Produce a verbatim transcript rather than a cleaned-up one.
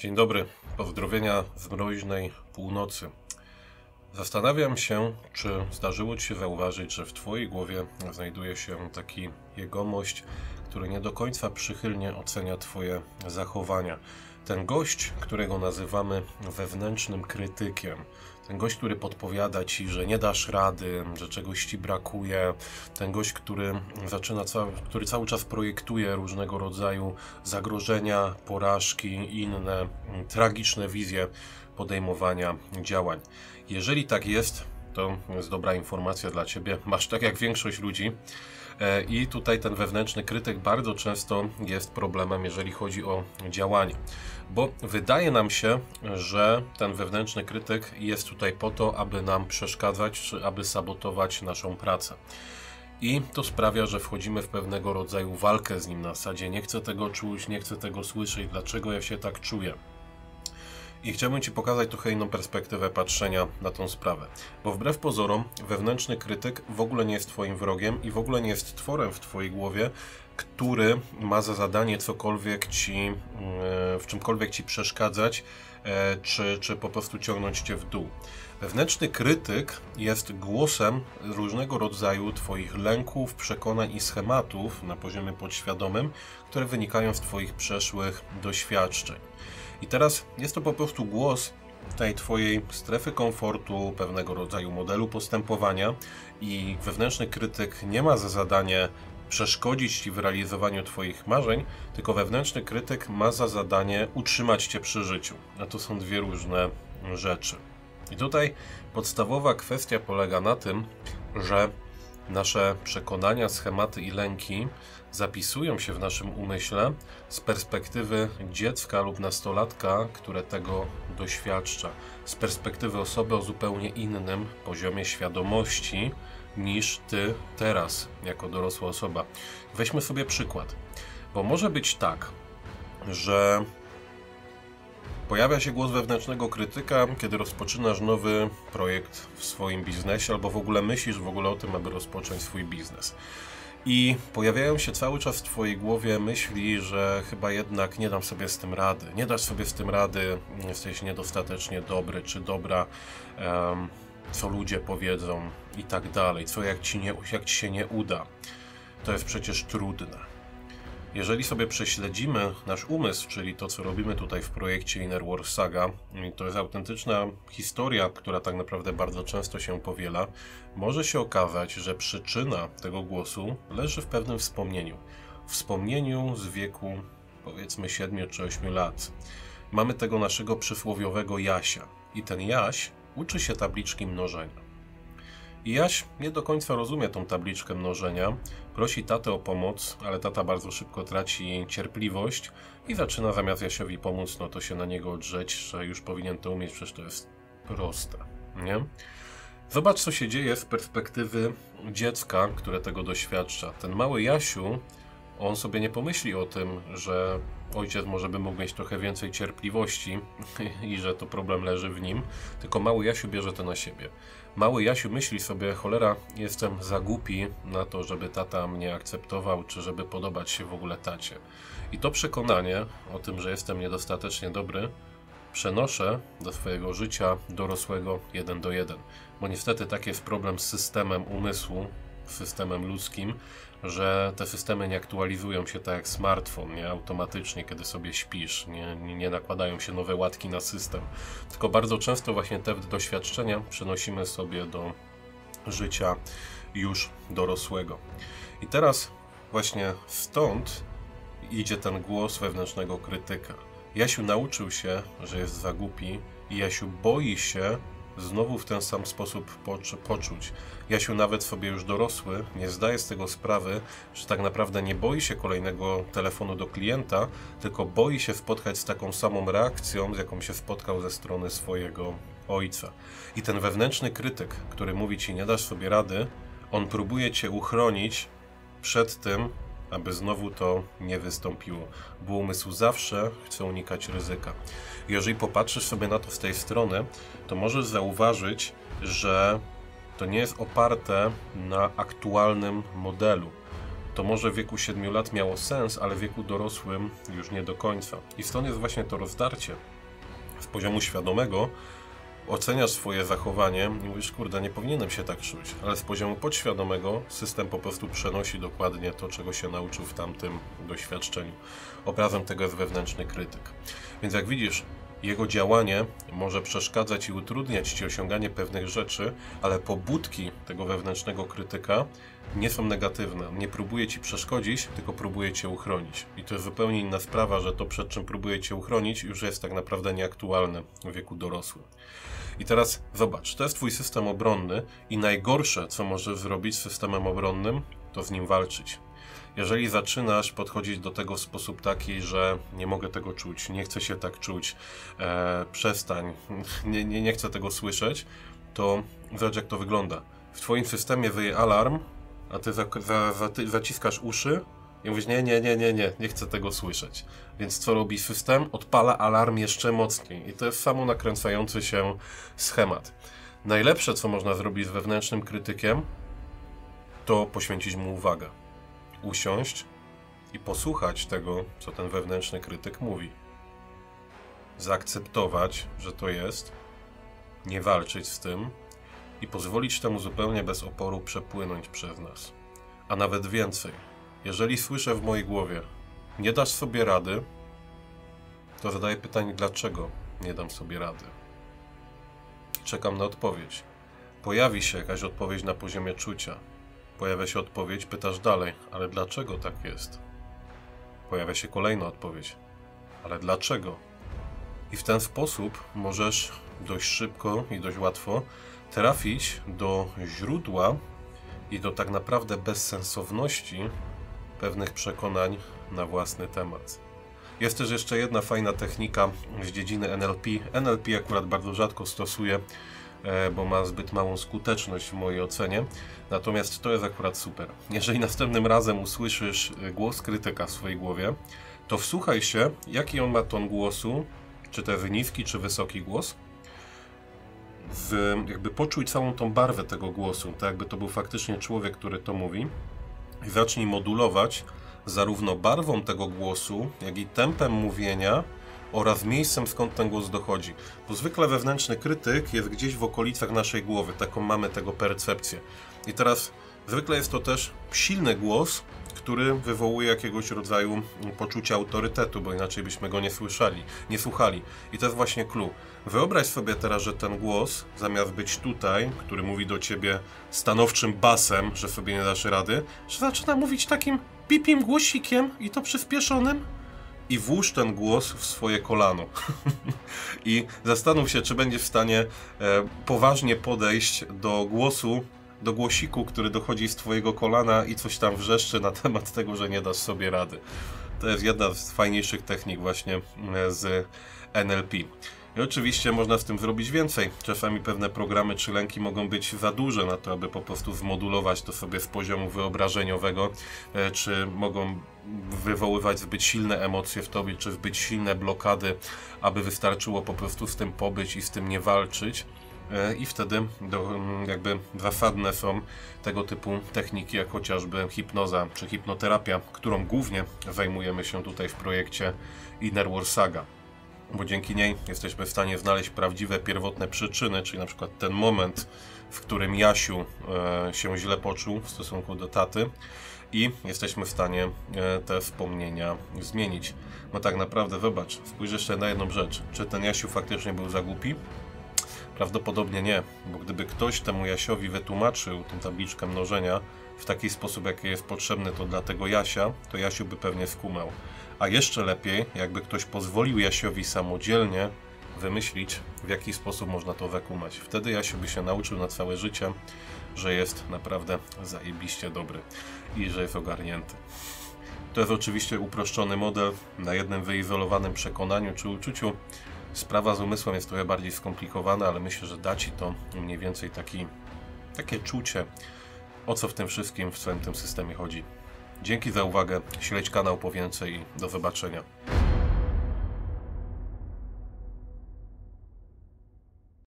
Dzień dobry, pozdrowienia z mroźnej północy. Zastanawiam się, czy zdarzyło Ci się zauważyć, że w Twojej głowie znajduje się taki jegomość, który nie do końca przychylnie ocenia Twoje zachowania. Ten gość, którego nazywamy wewnętrznym krytykiem. Ten gość, który podpowiada Ci, że nie dasz rady, że czegoś Ci brakuje. Ten gość, który zaczyna, cały, który cały czas projektuje różnego rodzaju zagrożenia, porażki i inne tragiczne wizje podejmowania działań. Jeżeli tak jest, to jest dobra informacja dla Ciebie. Masz tak jak większość ludzi. I tutaj ten wewnętrzny krytyk bardzo często jest problemem, jeżeli chodzi o działanie. Bo wydaje nam się, że ten wewnętrzny krytyk jest tutaj po to, aby nam przeszkadzać, czy aby sabotować naszą pracę. I to sprawia, że wchodzimy w pewnego rodzaju walkę z nim na zasadzie nie chcę tego czuć, nie chcę tego słyszeć, dlaczego ja się tak czuję. I chciałbym Ci pokazać trochę inną perspektywę patrzenia na tą sprawę. Bo wbrew pozorom, wewnętrzny krytyk w ogóle nie jest Twoim wrogiem i w ogóle nie jest tworem w Twojej głowie, który ma za zadanie cokolwiek Ci, w czymkolwiek Ci przeszkadzać, czy, czy po prostu ciągnąć Cię w dół. Wewnętrzny krytyk jest głosem różnego rodzaju Twoich lęków, przekonań i schematów na poziomie podświadomym, które wynikają z Twoich przeszłych doświadczeń. I teraz jest to po prostu głos tej Twojej strefy komfortu, pewnego rodzaju modelu postępowania i wewnętrzny krytyk nie ma za zadanie przeszkodzić Ci w realizowaniu Twoich marzeń, tylko wewnętrzny krytyk ma za zadanie utrzymać Cię przy życiu. A to są dwie różne rzeczy. I tutaj podstawowa kwestia polega na tym, że nasze przekonania, schematy i lęki zapisują się w naszym umyśle z perspektywy dziecka lub nastolatka, które tego doświadcza. Z perspektywy osoby o zupełnie innym poziomie świadomości niż Ty teraz, jako dorosła osoba. Weźmy sobie przykład, bo może być tak, że pojawia się głos wewnętrznego krytyka, kiedy rozpoczynasz nowy projekt w swoim biznesie albo w ogóle myślisz w ogóle o tym, aby rozpocząć swój biznes. I pojawiają się cały czas w Twojej głowie myśli, że chyba jednak nie dam sobie z tym rady. Nie dasz sobie z tym rady, jesteś niedostatecznie dobry czy dobra, um, co ludzie powiedzą i tak dalej. Co jak ci, nie, jak ci się nie uda. To jest przecież trudne. Jeżeli sobie prześledzimy nasz umysł, czyli to, co robimy tutaj w projekcie Inner War Saga, to jest autentyczna historia, która tak naprawdę bardzo często się powiela, może się okazać, że przyczyna tego głosu leży w pewnym wspomnieniu. Wspomnieniu z wieku, powiedzmy, siedmiu czy ośmiu lat. Mamy tego naszego przysłowiowego Jasia. I ten Jaś uczy się tabliczki mnożenia. I Jaś nie do końca rozumie tą tabliczkę mnożenia, prosi tatę o pomoc, ale tata bardzo szybko traci cierpliwość i zaczyna zamiast Jasiowi pomóc, no to się na niego drzeć, że już powinien to umieć, przecież to jest proste, nie? Zobacz, co się dzieje z perspektywy dziecka, które tego doświadcza. Ten mały Jasiu, on sobie nie pomyśli o tym, że ojciec może by mógł mieć trochę więcej cierpliwości i że to problem leży w nim, tylko mały Jasiu bierze to na siebie. Mały Jasiu myśli sobie, cholera, jestem za głupi na to, żeby tata mnie akceptował, czy żeby podobać się w ogóle tacie. I to przekonanie o tym, że jestem niedostatecznie dobry, przenoszę do swojego życia dorosłego jeden do jeden. Bo niestety taki jest problem z systemem umysłu, systemem ludzkim, że te systemy nie aktualizują się tak jak smartfon, nie automatycznie, kiedy sobie śpisz, nie, nie nakładają się nowe łatki na system, tylko bardzo często właśnie te doświadczenia przenosimy sobie do życia już dorosłego. I teraz właśnie stąd idzie ten głos wewnętrznego krytyka. Jasiu nauczył się, że jest za głupi i Jasiu boi się znowu w ten sam sposób poczuć. Jasiu nawet sobie już dorosły nie zdaje z tego sprawy, że tak naprawdę nie boi się kolejnego telefonu do klienta, tylko boi się spotkać z taką samą reakcją, z jaką się spotkał ze strony swojego ojca. I ten wewnętrzny krytyk, który mówi Ci nie dasz sobie rady, on próbuje Cię uchronić przed tym, aby znowu to nie wystąpiło, bo umysł zawsze chce unikać ryzyka. Jeżeli popatrzysz sobie na to z tej strony, to możesz zauważyć, że to nie jest oparte na aktualnym modelu. to może w wieku siedmiu lat miało sens, ale w wieku dorosłym już nie do końca. I stąd jest właśnie to rozdarcie. Z poziomu świadomego oceniasz swoje zachowanie i mówisz, kurde, nie powinienem się tak czuć, ale z poziomu podświadomego system po prostu przenosi dokładnie to, czego się nauczył w tamtym doświadczeniu. Obrazem tego jest wewnętrzny krytyk. Więc jak widzisz, jego działanie może przeszkadzać i utrudniać Ci osiąganie pewnych rzeczy, ale pobudki tego wewnętrznego krytyka nie są negatywne. Nie próbuje Ci przeszkodzić, tylko próbuje Cię uchronić. I to jest zupełnie inna sprawa, że to, przed czym próbuje Cię uchronić, już jest tak naprawdę nieaktualne w wieku dorosłym. I teraz zobacz, to jest Twój system obronny i najgorsze, co możesz zrobić z systemem obronnym, to z nim walczyć. Jeżeli zaczynasz podchodzić do tego w sposób taki, że nie mogę tego czuć, nie chcę się tak czuć, e, przestań, nie, nie, nie chcę tego słyszeć, to zobacz, jak to wygląda. W Twoim systemie wyje alarm, a Ty, za, za, za, ty zaciskasz uszy i mówisz, nie, nie, nie, nie, nie, nie chcę tego słyszeć. Więc co robi system? Odpala alarm jeszcze mocniej. I to jest samo nakręcający się schemat. Najlepsze, co można zrobić z wewnętrznym krytykiem, to poświęcić mu uwagę. Usiąść i posłuchać tego, co ten wewnętrzny krytyk mówi. Zaakceptować, że to jest, nie walczyć z tym i pozwolić temu zupełnie bez oporu przepłynąć przez nas. A nawet więcej, jeżeli słyszę w mojej głowie, nie dasz sobie rady, to zadaję pytanie, dlaczego nie dam sobie rady. Czekam na odpowiedź. Pojawi się jakaś odpowiedź na poziomie czucia. Pojawia się odpowiedź, pytasz dalej, ale dlaczego tak jest? Pojawia się kolejna odpowiedź, ale dlaczego? I w ten sposób możesz dość szybko i dość łatwo trafić do źródła i do tak naprawdę bezsensowności pewnych przekonań na własny temat. Jest też jeszcze jedna fajna technika z dziedziny N L P. N L P akurat bardzo rzadko stosuję, bo ma zbyt małą skuteczność w mojej ocenie. Natomiast to jest akurat super. Jeżeli następnym razem usłyszysz głos krytyka w swojej głowie, to wsłuchaj się, jaki on ma ton głosu, czy to jest niski, czy wysoki głos. W, jakby poczuj całą tą barwę tego głosu, tak jakby to był faktycznie człowiek, który to mówi. I zacznij modulować zarówno barwą tego głosu, jak i tempem mówienia oraz miejscem, skąd ten głos dochodzi. Bo zwykle wewnętrzny krytyk jest gdzieś w okolicach naszej głowy, taką mamy tego percepcję. I teraz zwykle jest to też silny głos, który wywołuje jakiegoś rodzaju poczucie autorytetu, bo inaczej byśmy go nie słyszeli, nie słuchali. I to jest właśnie clue. Wyobraź sobie teraz, że ten głos, zamiast być tutaj, który mówi do ciebie stanowczym basem, że sobie nie dasz rady, że zaczyna mówić takim pipim głosikiem i to przyspieszonym. I włóż ten głos w swoje kolano. I zastanów się, czy będziesz w stanie e, poważnie podejść do głosu, do głosiku, który dochodzi z twojego kolana i coś tam wrzeszczy na temat tego, że nie dasz sobie rady. To jest jedna z fajniejszych technik właśnie z N L P. I oczywiście można z tym zrobić więcej. Czasami pewne programy czy lęki mogą być za duże na to, aby po prostu zmodulować to sobie z poziomu wyobrażeniowego, czy mogą wywoływać zbyt silne emocje w tobie, czy zbyt silne blokady, aby wystarczyło po prostu z tym pobyć i z tym nie walczyć. I wtedy do, jakby zasadne są tego typu techniki, jak chociażby hipnoza czy hipnoterapia, którą głównie zajmujemy się tutaj w projekcie Inner War Saga. Bo dzięki niej jesteśmy w stanie znaleźć prawdziwe, pierwotne przyczyny, czyli na przykład ten moment, w którym Jasiu e, się źle poczuł w stosunku do taty i jesteśmy w stanie e, te wspomnienia zmienić. Bo tak naprawdę, zobacz, spójrz jeszcze na jedną rzecz. Czy ten Jasiu faktycznie był za głupi? Prawdopodobnie nie, bo gdyby ktoś temu Jasiowi wytłumaczył tę tabliczkę mnożenia w taki sposób, jaki jest potrzebny to dla tego Jasia, to Jasiu by pewnie skumał. A jeszcze lepiej, jakby ktoś pozwolił Jasiowi samodzielnie wymyślić, w jaki sposób można to wykumać. Wtedy Jasiu by się nauczył na całe życie, że jest naprawdę zajebiście dobry i że jest ogarnięty. To jest oczywiście uproszczony model na jednym wyizolowanym przekonaniu czy uczuciu. Sprawa z umysłem jest trochę bardziej skomplikowana, ale myślę, że da Ci to mniej więcej taki, takie czucie, o co w tym wszystkim, w całym tym systemie chodzi. Dzięki za uwagę, śledź kanał po więcej i do zobaczenia.